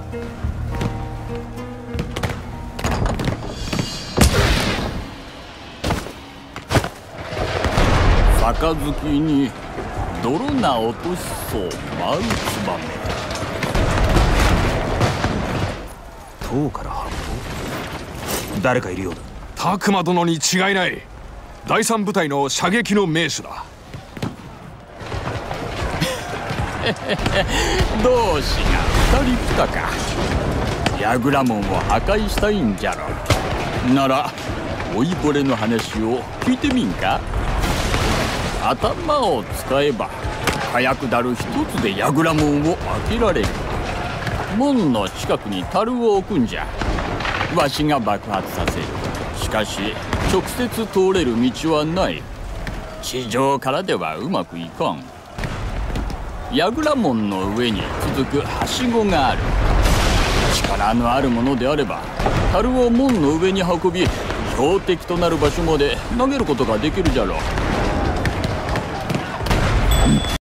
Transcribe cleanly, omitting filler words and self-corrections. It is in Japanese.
杯に泥な落としそう舞うツバメ。 塔から発砲。誰かいるようだ。 拓磨殿に違いない。第三部隊の射撃の名手だ。 同志が二人来たか。櫓門を破壊したいんじゃろ。なら老いぼれの話を聞いてみんか。頭を使えば火薬だる一つで櫓門を開けられる。門の近くに樽を置くんじゃ。わしが爆発させる。しかし直接通れる道はない。地上からではうまくいかん。櫓門の上に続くはしごがある。力のあるものであれば樽を門の上に運び標的となる場所まで投げることができるじゃろう。